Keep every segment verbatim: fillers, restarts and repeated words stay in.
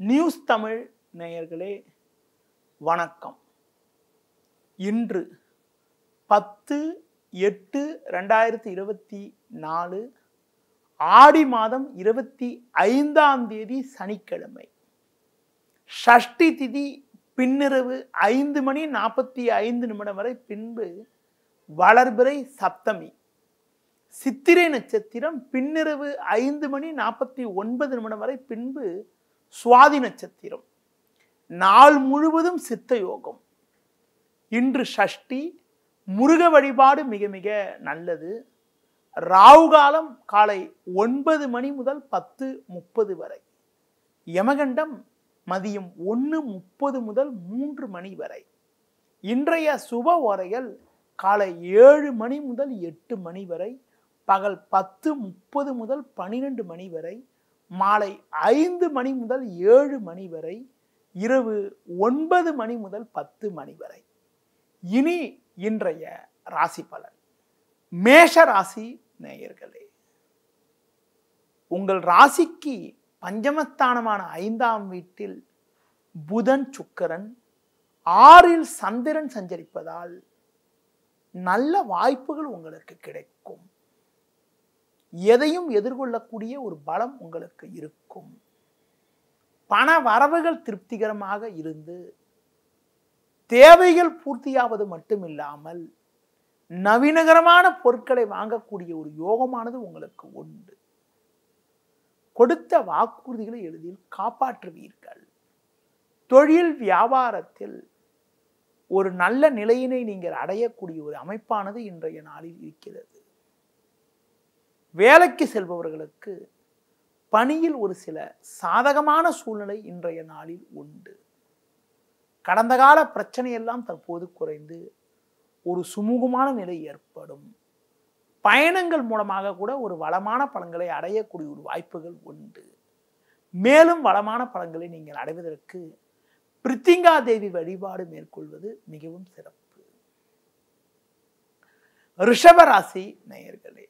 News Tamil நேயர்களே வணக்கம். இன்று பத்து எட்டு ரெண்டாயிரத்தி இருபத்தி நாலு ஆடி மாதம் இருபத்தி ஐந்தாம் தேதி சனிக்கிழமை. ஷஷ்டி திதி பின்னிரவு ஐந்து மணி நாற்பத்தி ஐந்து நிமிடம் வரை, பின்பு வளர்பிறை சப்தமி. சித்திரை நட்சத்திரம் பின்னிரவு ஐந்து மணி நாற்பத்தி ஒன்பது நிமிடம் வரை, பின்பு சுவாதி நட்சத்திரம். நாள் முழுவதும் சித்த யோகம். இன்று ஷஷ்டி. முருக வழிபாடு மிக மிக நல்லது. ராகு காலம் காலை ஒன்பது மணி முதல் பத்து முப்பது வரை. யமகண்டம் மதியம் ஒன்று முப்பது முதல் மூன்று மணி வரை. இன்றைய சுப ஓரைகள் காலை ஏழு மணி முதல் எட்டு மணி வரை, பகல் பத்து முப்பது முதல் பனிரெண்டு மணி வரை, மாலை ஐந்து மணி முதல் ஏழு மணி வரை, இரவு ஒன்பது மணி முதல் பத்து மணி வரை. இனி இன்றைய ராசி பலன். மேஷ ராசி நேயர்களே, உங்கள் ராசிக்கு பஞ்சமஸ்தானமான ஐந்தாம் வீட்டில் புதன் சுக்கிரன், ஆறில் சந்திரன் சஞ்சரிப்பதால் நல்ல வாய்ப்புகள் உங்களுக்கு கிடைக்கும். எதையும் எதிர்கொள்ளக்கூடிய ஒரு பலம் உங்களுக்கு இருக்கும். பண வரவுகள் திருப்திகரமாக இருந்து தேவைகள் பூர்த்தியாவது மட்டுமில்லாமல் நவீனகரமான பொருட்களை வாங்கக்கூடிய ஒரு யோகமானது உங்களுக்கு உண்டு. கொடுத்த வாக்குறுதிகளை எளிதில் காப்பாற்றுவீர்கள். தொழில் வியாபாரத்தில் ஒரு நல்ல நிலையினை நீங்கள் அடையக்கூடிய ஒரு அமைப்பானது இன்றைய நாளில் இருக்கிறது. வேலைக்கு செல்பவர்களுக்கு பணியில் ஒரு சில சாதகமான சூழ்நிலை இன்றைய நாளில் உண்டு. கடந்த கால பிரச்சனையெல்லாம் தற்போது குறைந்து ஒரு சுமூகமான நிலை ஏற்படும். பயணங்கள் மூலமாக கூட ஒரு வளமான பலன்களை அடையக்கூடிய ஒரு வாய்ப்புகள் உண்டு. மேலும் வளமான பலன்களை நீங்கள் அடைவதற்கு பிரித்திங்கா தேவி வழிபாடு மேற்கொள்வது மிகவும் சிறப்பு. ரிஷப ராசி நேயர்களே,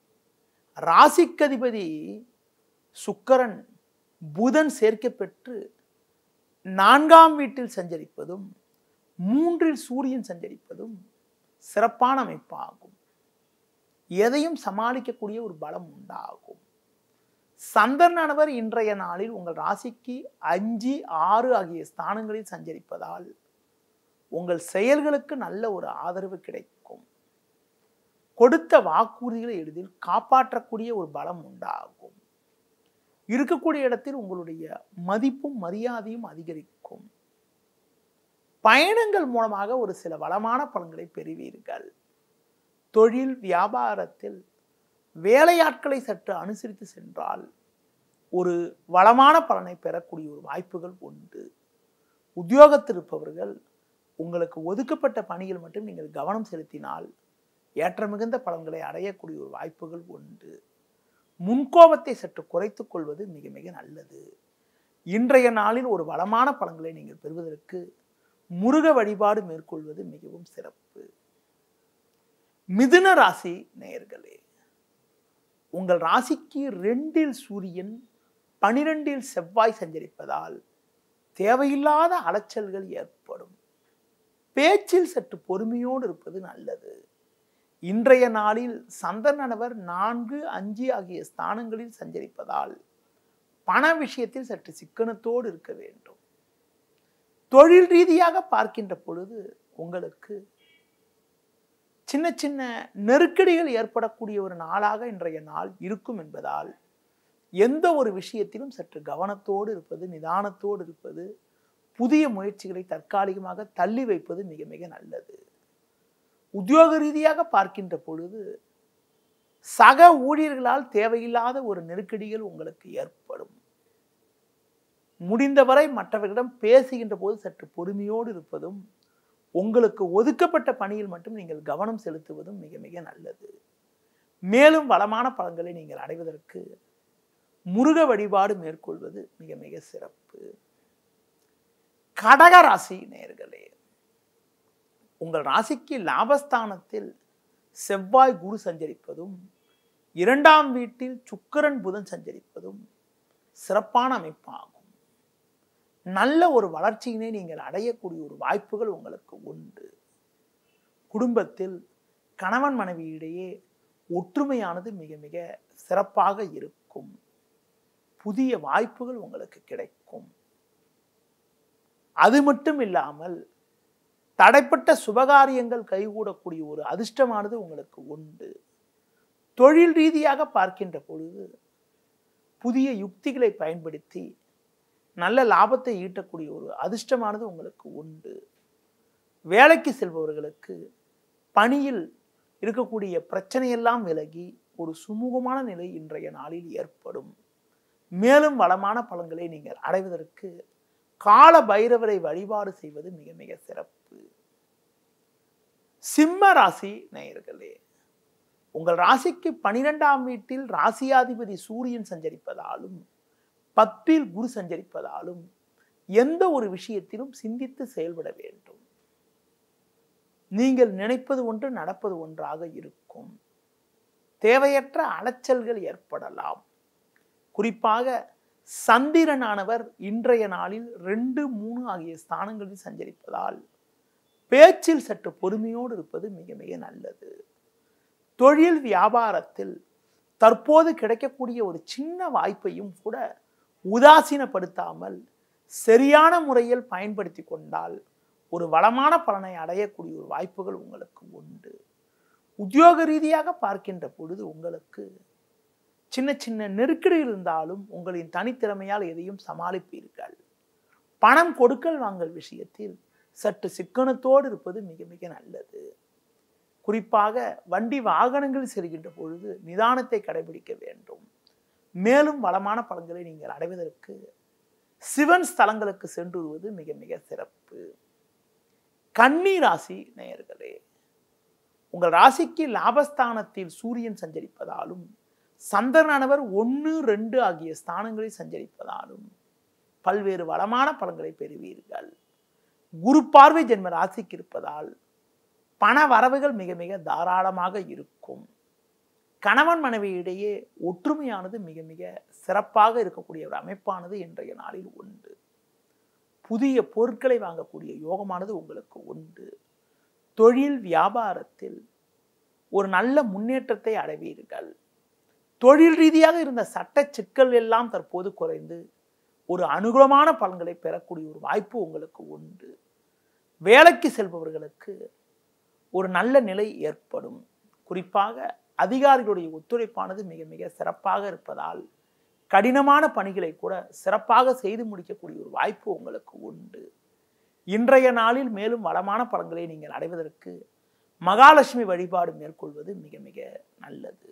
ராசிக்கதிபதி சுக்கிரன் புதன் சேர்க்கை பெற்று நான்காம் வீட்டில் சஞ்சரிப்பதும் மூன்றில் சூரியன் சஞ்சரிப்பதும் சிறப்பான அமைப்பாகும். எதையும் சமாளிக்கக்கூடிய ஒரு பலம் உண்டாகும். சந்திரனானவர் இன்றைய நாளில் உங்கள் ராசிக்கு அஞ்சு ஆறு ஆகிய ஸ்தானங்களில் சஞ்சரிப்பதால் உங்கள் செயல்களுக்கு நல்ல ஒரு ஆதரவு கிடைக்கும். கொடுத்த வாக்குறுதிகளை எளிதில் காப்பாற்றக்கூடிய ஒரு பலம் உண்டாகும். இருக்கக்கூடிய இடத்தில் உங்களுடைய மதிப்பும் மரியாதையும் அதிகரிக்கும். பயணங்கள் மூலமாக ஒரு சில வளமான பலன்களை பெறுவீர்கள். தொழில் வியாபாரத்தில் வேலையாட்களை சற்று அனுசரித்து சென்றால் ஒரு வளமான பலனை பெறக்கூடிய ஒரு வாய்ப்புகள் உண்டு. உத்தியோகத்தில் இருப்பவர்கள் உங்களுக்கு ஒதுக்கப்பட்ட பணிகள் மட்டும் நீங்கள் கவனம் செலுத்தினால் ஏற்ற மிகுந்த பலன்களை அடையக்கூடிய ஒரு வாய்ப்புகள் உண்டு. முன்கோபத்தை சற்று குறைத்துக் கொள்வது மிக மிக நல்லது. இன்றைய நாளில் ஒரு வளமான பலன்களை நீங்கள் பெறுவதற்கு முருக வழிபாடு மேற்கொள்வது மிகவும் சிறப்பு. மிதுன ராசி நேயர்களே, உங்கள் ராசிக்கு ரெண்டில் சூரியன் பனிரெண்டில் செவ்வாய் சஞ்சரிப்பதால் தேவையில்லாத அலைச்சல்கள் ஏற்படும். பேச்சில் சற்று பொறுமையோடு இருப்பது நல்லது. இன்றைய நாளில் சந்திரனானவர் நான்கு அஞ்சு ஆகிய ஸ்தானங்களில் சஞ்சரிப்பதால் பண விஷயத்தில் சற்று சிக்கனத்தோடு இருக்க வேண்டும். தொழில் ரீதியாக பார்க்கின்ற பொழுது உங்களுக்கு சின்ன சின்ன நெருக்கடிகள் ஏற்படக்கூடிய ஒரு நாளாக இன்றைய நாள் இருக்கும் என்பதால் எந்த ஒரு விஷயத்திலும் சற்று கவனத்தோடு இருப்பது, நிதானத்தோடு இருப்பது, புதிய முயற்சிகளை தற்காலிகமாக தள்ளி வைப்பது மிக மிக நல்லது. உத்தியோக ரீதியாக பார்க்கின்ற பொழுது சக ஊழியர்களால் தேவையில்லாத ஒரு நெருக்கடிகள் உங்களுக்கு ஏற்படும். முடிந்தவரை மற்றவர்களிடம் பேசுகின்ற போது சற்று பொறுமையோடு இருப்பதும், உங்களுக்கு ஒதுக்கப்பட்ட பணியில் மட்டும் நீங்கள் கவனம் செலுத்துவதும் மிக மிக நல்லது. மேலும் வளமான பலன்களை நீங்கள் அடைவதற்கு முருக வழிபாடு மேற்கொள்வது மிக மிக சிறப்பு. கடக ராசி நேயர்களே, உங்கள் ராசிக்கு லாபஸ்தானத்தில் செவ்வாய் குரு சஞ்சரிப்பதும் இரண்டாம் வீட்டில் சுக்கிரன் புதன் சஞ்சரிப்பதும் சிறப்பான அமைப்பாகும். நல்ல ஒரு வளர்ச்சியினை நீங்கள் அடையக்கூடிய ஒரு வாய்ப்புகள் உங்களுக்கு உண்டு. குடும்பத்தில் கணவன் மனைவியிடையே ஒற்றுமையானது மிக மிக சிறப்பாக இருக்கும். புதிய வாய்ப்புகள் உங்களுக்கு கிடைக்கும். அது மட்டும் இல்லாமல் தடைப்பட்ட சுபகாரியங்கள் கைகூடக்கூடிய ஒரு அதிர்ஷ்டமானது உங்களுக்கு உண்டு. தொழில் ரீதியாக பார்க்கின்ற பொழுது புதிய யுக்திகளை பயன்படுத்தி நல்ல லாபத்தை ஈட்டக்கூடிய ஒரு அதிர்ஷ்டமானது உங்களுக்கு உண்டு. வேலைக்கு செல்பவர்களுக்கு பணியில் இருக்கக்கூடிய பிரச்சனையெல்லாம் விலகி ஒரு சுமூகமான நிலை இன்றைய நாளில் ஏற்படும். மேலும் வளமான பலன்களை நீங்கள் அடைவதற்கு கால பைரவரை வழிபாடு செய்வது மிக மிக சிறப்பு. சிம்ம ராசி நேயர்களே, உங்கள் ராசிக்கு பனிரெண்டாம் வீட்டில் ராசியாதிபதி சூரியன் சஞ்சரிப்பதாலும் பத்தில் குரு சஞ்சரிப்பதாலும் எந்த ஒரு விஷயத்திலும் சிந்தித்து செயல்பட வேண்டும். நீங்கள் நினைப்பது ஒன்று நடப்பது ஒன்றாக இருக்கும். தேவையற்ற அலைச்சல்கள் ஏற்படலாம். குறிப்பாக சந்திரனானவர் இன்றைய நாளில் ரெண்டு மூணு ஆகிய ஸ்தானங்களில் சஞ்சரிப்பதால் பேச்சில் சற்று பொறுமையோடு இருப்பது மிக மிக நல்லது. தொழில் வியாபாரத்தில் தற்போது கிடைக்கக்கூடிய ஒரு சின்ன வாய்ப்பையும் கூட உதாசீனப்படுத்தாமல் சரியான முறையில் பயன்படுத்தி கொண்டால் ஒரு வளமான பலனை அடையக்கூடிய ஒரு வாய்ப்புகள் உங்களுக்கு உண்டு. உத்தியோக ரீதியாக பார்க்கின்ற பொழுது உங்களுக்கு சின்ன சின்ன நெருக்கடி இருந்தாலும் உங்களின் தனித்திறமையால் எதையும் சமாளிப்பீர்கள். பணம் கொடுக்கல் வாங்கல் விஷயத்தில் சற்று சிக்கனத்தோடு இருப்பது மிக மிக நல்லது. குறிப்பாக வண்டி வாகனங்கள் செல்கின்ற பொழுது நிதானத்தை கடைபிடிக்க வேண்டும். மேலும் வளமான பலன்களை நீங்கள் அடைவதற்கு சிவன் ஸ்தலங்களுக்கு சென்று வருவது மிக மிக சிறப்பு. கன்னி ராசி நேயர்களே, உங்கள் ராசிக்கு லாபஸ்தானத்தில் சூரியன் சஞ்சரிப்பதாலும் சந்திரனானவர் ஒன்று ரெண்டு ஆகிய ஸ்தானங்களில் சஞ்சரிப்பதாலும் பல்வேறு வளமான பலன்களை பெறுவீர்கள். குரு பார்வை ஜென்ம ராசிக்கு இருப்பதால் பண வரவுகள் மிக மிக தாராளமாக இருக்கும். கணவன் மனைவியிடையே ஒற்றுமையானது மிக மிக சிறப்பாக இருக்கக்கூடிய ஒரு அமைப்பானது இன்றைய நாளில் உண்டு. புதிய பொருட்களை வாங்கக்கூடிய யோகமானது உங்களுக்கு உண்டு. தொழில் வியாபாரத்தில் ஒரு நல்ல முன்னேற்றத்தை அடைவீர்கள். தொழில் ரீதியாக இருந்த சட்ட சிக்கல் எல்லாம் தற்போது குறைந்து ஒரு அனுகூலமான பலன்களை பெறக்கூடிய ஒரு வாய்ப்பு உங்களுக்கு உண்டு. வேலைக்கு செல்பவர்களுக்கு ஒரு நல்ல நிலை ஏற்படும். குறிப்பாக அதிகாரிகளுடைய ஒத்துழைப்பானது மிக மிக சிறப்பாக இருப்பதால் கடினமான பணிகளை கூட சிறப்பாக செய்து முடிக்கக்கூடிய ஒரு வாய்ப்பு உங்களுக்கு உண்டு. இன்றைய நாளில் மேலும் வளமான பலன்களை நீங்கள் அடைவதற்கு மகாலட்சுமி வழிபாடு மேற்கொள்வது மிக மிக நல்லது.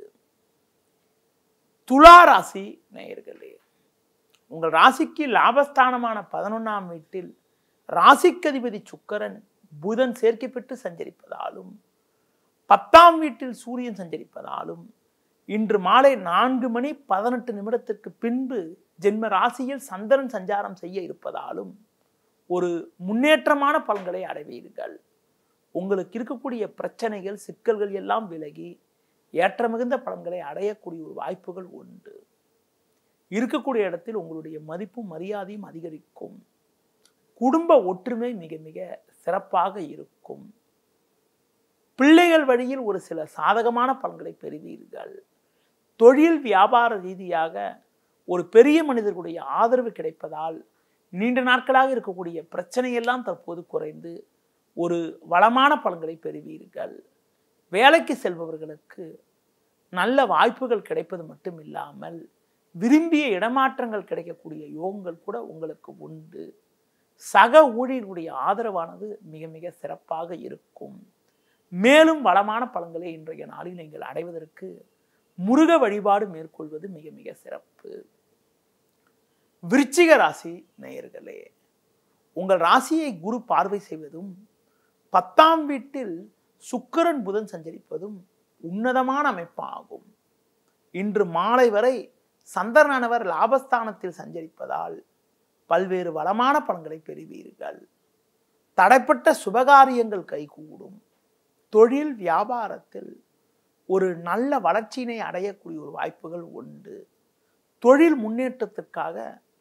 துலா ராசி நேயர்களே, உங்கள் ராசிக்கு லாபஸ்தானமான பதினொன்னாம் வீட்டில் ராசிக்கதிபதி சுக்கிரன் புதன் சேர்க்கை பெற்று சஞ்சரிப்பதாலும் பத்தாம் வீட்டில் சூரியன் சஞ்சரிப்பதாலும் இன்று மாலை நான்கு மணி பதினெட்டு நிமிடத்திற்கு பின்பு ஜென்ம ராசியில் சந்திரன் சஞ்சாரம் செய்ய இருப்பதாலும் ஒரு முன்னேற்றமான பலன்களை அடைவீர்கள். உங்களுக்கு இருக்கக்கூடிய பிரச்சனைகள் சிக்கல்கள் எல்லாம் விலகி ஏற்ற மிகுந்த பலன்களை அடையக்கூடிய ஒரு வாய்ப்புகள் உண்டு. இருக்கக்கூடிய இடத்தில் உங்களுடைய மதிப்பும் மரியாதையும் அதிகரிக்கும். குடும்ப ஒற்றுமை மிக மிக சிறப்பாக இருக்கும். பிள்ளைகள் வழியில் ஒரு சில சாதகமான பலன்களை பெறுவீர்கள். தொழில் வியாபார ரீதியாக ஒரு பெரிய மனிதர்களுடைய ஆதரவு கிடைப்பதால் நீண்ட நாட்களாக இருக்கக்கூடிய பிரச்சனையெல்லாம் தற்போது குறைந்து ஒரு வளமான பலன்களை பெறுவீர்கள். வேலைக்கு செல்பவர்களுக்கு நல்ல வாய்ப்புகள் கிடைப்பது மட்டும் இல்லாமல் விரும்பிய இடமாற்றங்கள் கிடைக்கக்கூடிய யோகங்கள் கூட உங்களுக்கு உண்டு. சக ஊழியர்களுடைய ஆதரவானது மிக மிக சிறப்பாக இருக்கும். மேலும் வளமான பலன்களை இன்றைய நாளில் நீங்கள் அடைவதற்கு முருக வழிபாடு மேற்கொள்வது மிக மிக சிறப்பு. விருச்சிக ராசி நேயர்களே, உங்கள் ராசியை குரு பார்வை செய்வதும் பத்தாம் வீட்டில் சுக்கிரன் புதன் சஞ்சரிப்பதும் உன்னதமான அமைப்பாகும். இன்று மாலை வரை சந்திரனானவர் லாபஸ்தானத்தில் சஞ்சரிப்பதால் பல்வேறு வளமான பலன்களை பெறுவீர்கள். தடைப்பட்ட சுபகாரியங்கள் கைகூடும். தொழில் வியாபாரத்தில் ஒரு நல்ல வளர்ச்சியினை அடையக்கூடிய ஒரு வாய்ப்புகள் உண்டு. தொழில் முன்னேற்றத்திற்காக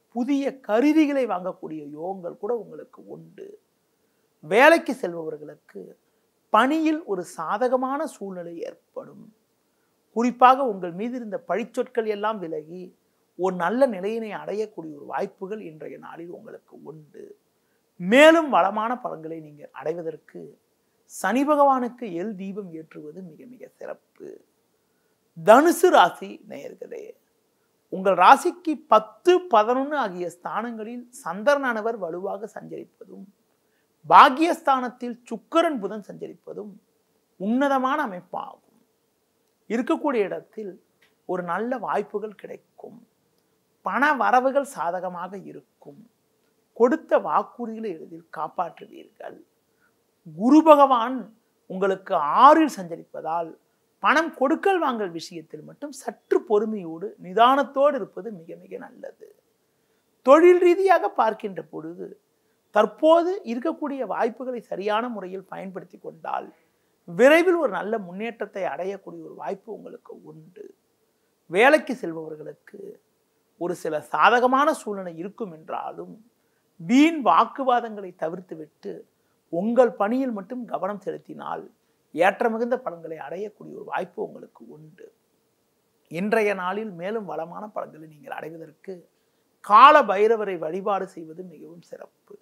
புதிய கருவிகளை வாங்கக்கூடிய யோகங்கள் கூட உங்களுக்கு உண்டு. வேலைக்கு செல்பவர்களுக்கு பணியில் ஒரு சாதகமான சூழ்நிலை ஏற்படும். குறிப்பாக உங்கள் மீது இருந்த பழிச்சொற்கள் எல்லாம் விலகி ஒரு நல்ல நிலையினை அடையக்கூடிய ஒரு வாய்ப்புகள் இன்றைய நாளில் உங்களுக்கு உண்டு. மேலும் வளமான பலன்களை நீங்கள் அடைவதற்கு சனி பகவானுக்கு எல் தீபம் ஏற்றுவது மிக மிக சிறப்பு. தனுசு ராசி நேயர்களே, உங்கள் ராசிக்கு பத்து பதினொன்று ஆகிய ஸ்தானங்களில் சந்திரனானவர் வலுவாக சஞ்சரிப்பதும் பாக்கியஸ்தானத்தில் சுக்கிரன் புதன் சஞ்சரிப்பதும் உன்னதமான அமைப்பாகும். இருக்கக்கூடிய இடத்தில் ஒரு நல்ல வாய்ப்புகள் கிடைக்கும். பண வரவுகள் சாதகமாக இருக்கும். கொடுத்த வாக்குறுதிகளை எளிதில் காப்பாற்றுவீர்கள். குரு பகவான் உங்களுக்கு ஆறில் சஞ்சரிப்பதால் பணம் கொடுக்கல் வாங்கல் விஷயத்தில் மட்டும் சற்று பொறுமையோடு நிதானத்தோடு இருப்பது மிக மிக நல்லது. தொழில் ரீதியாக பார்க்கின்ற பொழுது தற்போது இருக்கக்கூடிய வாய்ப்புகளை சரியான முறையில் பயன்படுத்தி கொண்டால் விரைவில் ஒரு நல்ல முன்னேற்றத்தை அடையக்கூடிய ஒரு வாய்ப்பு உங்களுக்கு உண்டு. வேலைக்கு செல்பவர்களுக்கு ஒரு சில சாதகமான சூழ்நிலை இருக்கும் என்றாலும் வீண் வாக்குவாதங்களை தவிர்த்துவிட்டு உங்கள் பணியில் மட்டும் கவனம் செலுத்தினால் ஏற்ற மிகுந்த பலன்களை அடையக்கூடிய ஒரு வாய்ப்பு உங்களுக்கு உண்டு. இன்றைய நாளில் மேலும் வளமான பலன்களை நீங்கள் அடைவதற்கு கால பைரவரை வழிபாடு செய்வது மிகவும் சிறப்பு.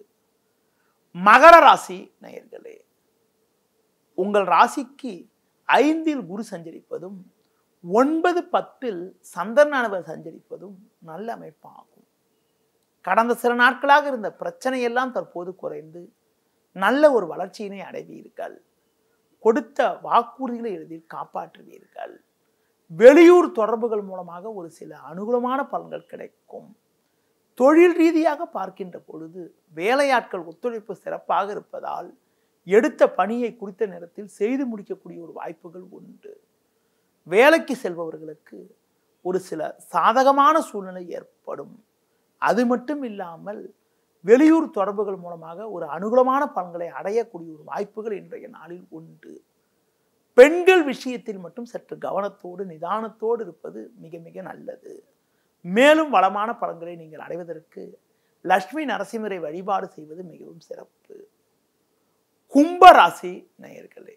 மகர ராசி நேயர்களே, உங்கள் ராசிக்கு ஐந்தில் குரு சஞ்சரிப்பதும் ஒன்பது பத்தில் சந்திரனானவர் சஞ்சரிப்பதும் நல்ல அமைப்பாகும். கடந்த சில நாட்களாக இருந்த பிரச்சனை எல்லாம் தற்போது குறைந்து நல்ல ஒரு வளர்ச்சியினை அடைவீர்கள். கொடுத்த வாக்குறுதிகளை எளிதில் காப்பாற்றுவீர்கள். வெளியூர் தொடர்புகள் மூலமாக ஒரு சில அனுகூலமான பலன்கள் கிடைக்கும். தொழில் ரீதியாக பார்க்கின்ற பொழுது வேலையாட்கள் ஒத்துழைப்பு சிறப்பாக இருப்பதால் எடுத்த பணியை குறித்த நேரத்தில் செய்து முடிக்கக்கூடிய ஒரு வாய்ப்புகள் உண்டு. வேலைக்கு செல்பவர்களுக்கு ஒரு சில சாதகமான சூழ்நிலை ஏற்படும். அது மட்டும் இல்லாமல் வெளியூர் தொடர்புகள் மூலமாக ஒரு அனுகூலமான பலன்களை அடையக்கூடிய ஒரு வாய்ப்புகள் இன்றைய நாளில் உண்டு. பெண்கள் விஷயத்தில் மட்டும் சற்று கவனத்தோடு நிதானத்தோடு இருப்பது மிக மிக நல்லது. மேலும் வளமான பலன்களை நீங்கள் அடைவதற்கு லட்சுமி நரசிம்மரை வழிபாடு செய்வது மிகவும் சிறப்பு. கும்ப ராசி நேயர்களே,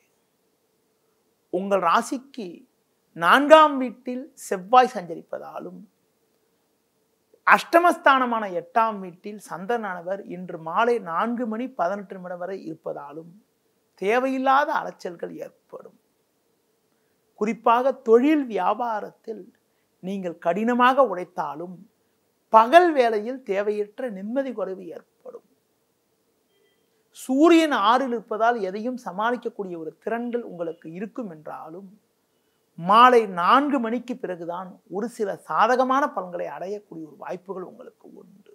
உங்கள் ராசிக்கு நான்காம் வீட்டில் செவ்வாய் சஞ்சரிப்பதாலும் அஷ்டமஸ்தானமான எட்டாம் வீட்டில் சந்திரனானவர் இன்று மாலை நான்கு மணி பதினெட்டு நிமிடம் வரை இருப்பதாலும் தேவையில்லாத அலைச்சல்கள் ஏற்படும். குறிப்பாக தொழில் வியாபாரத்தில் நீங்கள் கடினமாக உழைத்தாலும் பகல் வேளையில் தேவையற்ற நிம்மதி குறைவு ஏற்படும். சூரியன் ஆறில் இருப்பதால் எதையும் சமாளிக்கக்கூடிய ஒரு திறன்கள் உங்களுக்கு இருக்கும் என்றாலும் மாலை நான்கு மணிக்கு பிறகுதான் ஒரு சில சாதகமான பலன்களை அடையக்கூடிய ஒரு வாய்ப்புகள் உங்களுக்கு உண்டு.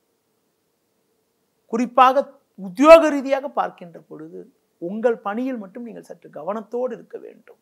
குறிப்பாக உத்தியோக ரீதியாக பார்க்கின்ற பொழுது உங்கள் பணியில் மட்டும் நீங்கள் சற்று கவனத்தோடு இருக்க வேண்டும்.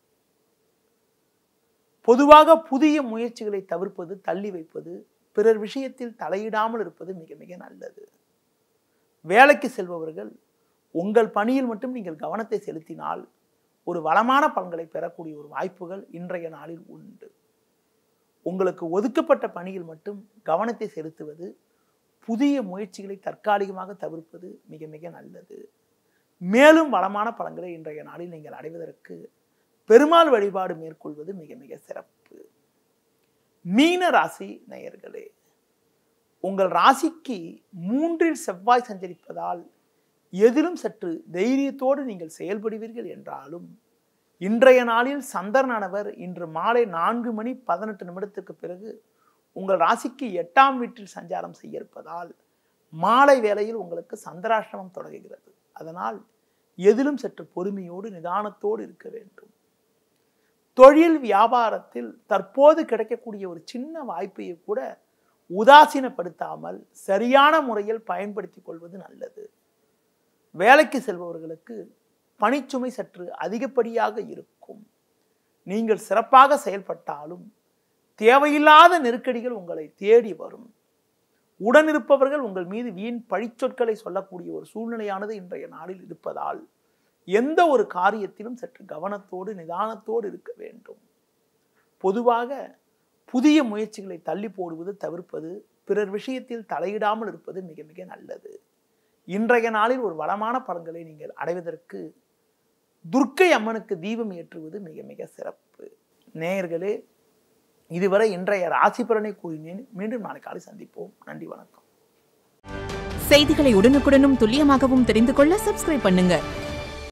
பொதுவாக புதிய முயற்சிகளை தவிர்ப்பது, தள்ளி வைப்பது, பிறர் விஷயத்தில் தலையிடாமல் இருப்பது மிக மிக நல்லது. வேலைக்கு செல்பவர்கள் உங்கள் பணியில் மட்டும் நீங்கள் கவனத்தை செலுத்தினால் ஒரு வளமான பலன்களை பெறக்கூடிய ஒரு வாய்ப்புகள் இன்றைய நாளில் உண்டு. உங்களுக்கு ஒதுக்கப்பட்ட பணியில் மட்டும் கவனத்தை செலுத்துவது, புதிய முயற்சிகளை தற்காலிகமாக தவிர்ப்பது மிக மிக நல்லது. மேலும் வளமான பலன்களை இன்றைய நாளில் நீங்கள் அடைவதற்கு பெருமாள் வழிபாடு மேற்கொள்வது மிக மிக சிறப்பு. மீன ராசி நேயர்களே, உங்கள் ராசிக்கு மூன்றில் செவ்வாய் சஞ்சரிப்பதால் எதிலும் சற்று தைரியத்தோடு நீங்கள் செயல்படுவீர்கள் என்றாலும் இன்றைய நாளில் சந்திரனானவர் இன்று மாலை நான்கு மணி பதினெட்டு நிமிடத்துக்கு பிறகு உங்கள் ராசிக்கு எட்டாம் வீட்டில் சஞ்சாரம் செய்ய இருப்பதால் மாலை வேளையில் உங்களுக்கு சந்திராஷ்டமம் தொடங்குகிறது. அதனால் எதிலும் சற்று பொறுமையோடு நிதானத்தோடு இருக்க வேண்டும். தொழில் வியாபாரத்தில் தற்போது கிடைக்கக்கூடிய ஒரு சின்ன வாய்ப்பையை கூட உதாசீனப்படுத்தாமல் சரியான முறையில் பயன்படுத்திக் கொள்வது நல்லது. வேலைக்கு செல்பவர்களுக்கு பணிச்சுமை சற்று அதிகப்படியாக இருக்கும். நீங்கள் சிறப்பாக செயல்பட்டாலும் தேவையில்லாத நெருக்கடிகள் உங்களை தேடி வரும். உடனிருப்பவர்கள் உங்கள் மீது வீண் பழிச்சொற்களை சொல்லக்கூடிய ஒரு சூழ்நிலையானது இன்றைய நாளில் இருப்பதால் எந்த ஒரு காரியத்திலும் சற்று கவனத்தோடு நிதானத்தோடு இருக்க வேண்டும். பொதுவாக புதிய முயற்சிகளை தள்ளி போடுவது தவிர்ப்பது பிறர் விஷயத்தில் தலையிடாமல் இருப்பது மிக மிக நல்லது. இன்றைய நாளில் ஒரு வளமான பலன்களை நீங்கள் அடைவதற்கு துர்க்கை அம்மனுக்கு தீபம் ஏற்றுவது மிக மிக சிறப்பு. நேயர்களே, இதுவரை இன்றைய ராசி பலனை கூறினேன். மீண்டும் நாளை காலை சந்திப்போம். நன்றி, வணக்கம். செய்திகளை உடனுக்குடனும் துல்லியமாகவும் தெரிந்து கொள்ள சப்ஸ்கிரைப் பண்ணுங்க.